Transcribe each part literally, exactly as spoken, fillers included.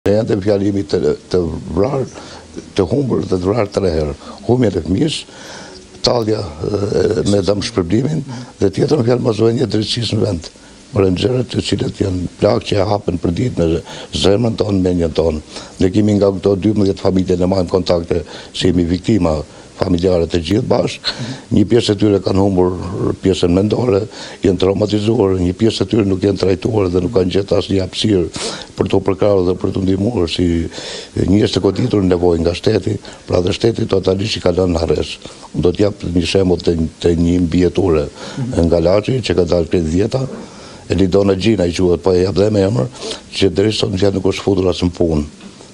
janë të fjalimi të, të vrarë, të humbur dhe të vrarë tre herë. Humbja e fëmijës, tallja me dëmshpërblimin dhe tjetër në fjalë mosvënia e drejtësisë në vend. Por në gjërat të cilët janë plagë që hapen për ditë në zemrën tonë, mendjen tonë. Ne kemi nga këto dymbëdhjetë familje në marrim kontakte se jemi viktima familjare të gjithë bashkë. Një pjesë e tyre kanë humbur pjesën mendore, janë traumatizuar, një pjesë e tyre nuk janë trajtuar dhe nuk kanë gjetur asnjë hapësirë për të përkrahur dhe për të ndihmuar si njerëz të goditur nevojë nga shteti, pra dhe shteti totalisht i ka lënë në harres. Unë do t'jap një shembull të, të një mbijetore nga Laçi që ka dalë këtë vjeta, Elidona Gjina i quhet, po e jap dhe me emër, që deri sot nuk nuk është futur as në punë.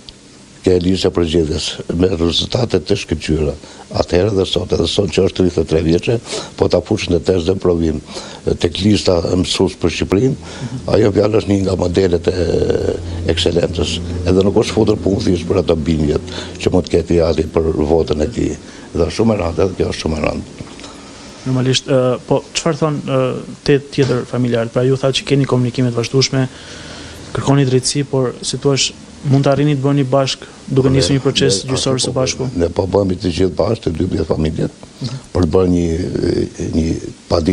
Ke Elisa Përgjithës, me rezultate të shkëlqyera. Atëherë dhe sot, edhe sot që është tridhjetë e tre vjeçe, po ta fush në test dhe provim tek lista mësues për Shqipërinë, ajo fjalë është një nga modelet e ekselencës. Edhe nuk është futur punë thjesht për ato bindjet që mund të ketë i për votën e tij. Dhe shumë e rëndë, edhe kjo është shumë e rëndë. Normalisht, uh, po çfarë thon uh, te tjetër familjarët? Pra ju thatë që keni komunikime të vazhdueshme, kërkoni drejtësi, por si thua mund të arrini të bëni bashkë duke nisur një proces gjyqësor së bashku? Ne po bëhemi të gjithë bashkë, të dymbëdhjetë familjet, për të bërë një një padi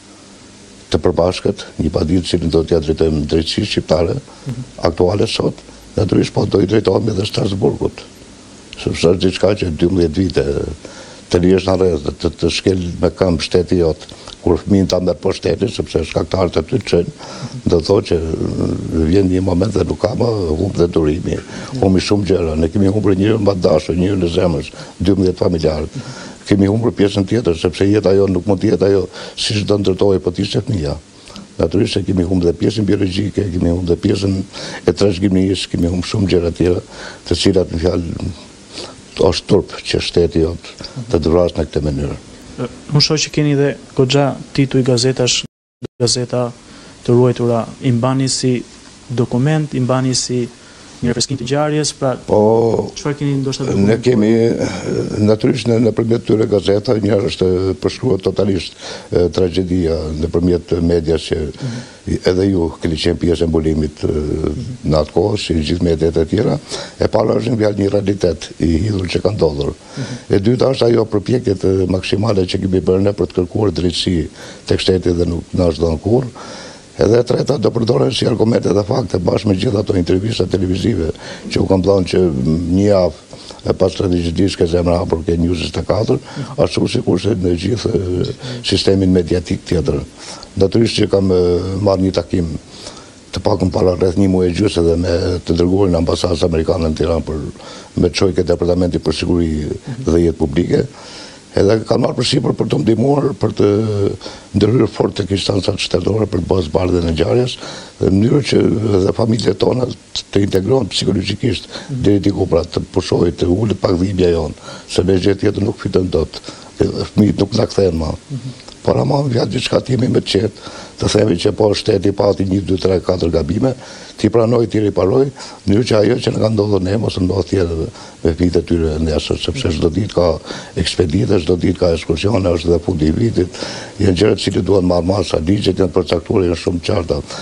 të përbashkët, një padi të cilën do t'ia drejtojmë drejtësisë shqiptare aktuale sot, natyrisht po do i drejtohemi edhe Strasburgut. Sepse është diçka që dymbëdhjetë vite të lihesh në rreth, të, të shkel me këmbë shteti jot, kur fëmijën ta merr poshtë shtetit, sepse shkaktarët aty të çojnë, do thotë që vjen një moment dhe nuk ka më humb dhe durimi. Humbi shumë gjëra. Ne kemi humbur njërin mba dashur, njërin në zemër, dymbëdhjetë familjarë. Kemi humbur pjesën tjetër, sepse jeta jo nuk mund të jetë ajo siç do ndërtohej po të ishte fëmia. Natyrisht se kemi humbur dhe pjesën biologjike, kemi humbur dhe pjesën e trashëgimisë, kemi humbur shumë gjëra tjera, të cilat në fjalë është turp që shteti jot të vrasë në këtë mënyrë. Unë shoh që keni dhe goxha tituj gazetash, gazeta të ruajtura, i mbani si dokument, i mbani si një refreskim të ngjarjes, pra po çfarë keni ndoshta dokument? Ne kemi natyrisht në nëpërmjet këtyre gazeta një është përshkruar totalisht e, tragjedia nëpërmjet medias që mm -hmm. edhe ju keni qenë pjesë e mbulimit në atë kohë, si gjithë mediat e tjera, e para është një një realitet i hidhur që ka ndodhur. Mm -hmm. E dyta është ajo përpjekjet maksimale që kemi bërë ne për të kërkuar drejtësi tek shteti dhe nuk na është dhënë kurrë. Edhe e treta do përdoren si argumente dhe fakte bashkë me gjithë ato intervista televizive që u kam dhënë që një javë e pas tragjedisë ke zemra hapur ke News njëzet e katër, ashtu sikurse në gjithë sistemin mediatik tjetër. Natyrisht që kam marrë një takim të pakun para rreth një muaj e gjysmë edhe me të dërguarin ambasadës amerikane në Tiranë për me çojë ke departamenti për siguri dhe jetë publike. Edhe kanë marrë përsipër për të ndihmuar për të ndërhyrë fort tek instancat shtetërore për të bërë zbardhjen e ngjarjes, në mënyrë që edhe familjet tona të integrohen psikologjikisht deri diku, pra të pushohet, të ulet pak dhimbja jonë, se me gjë tjetër nuk fiton dot. Fëmijët nuk na kthehen më. Por ama vjen diçka timi me të qetë, të themi që po shteti pati një, dy, tre, katër gabime, ti pranoj, ti riparoj, në mënyrë që ajo që në ka ndodhur ne mos ndodhë tjetër me fëmijët e tyre nesër, sepse çdo ditë ka ekspedite, çdo ditë ka ekskursione, është dhe fundi i vitit, janë gjëra që duhen marrë masa, ligjet janë përcaktuar, janë shumë qarta.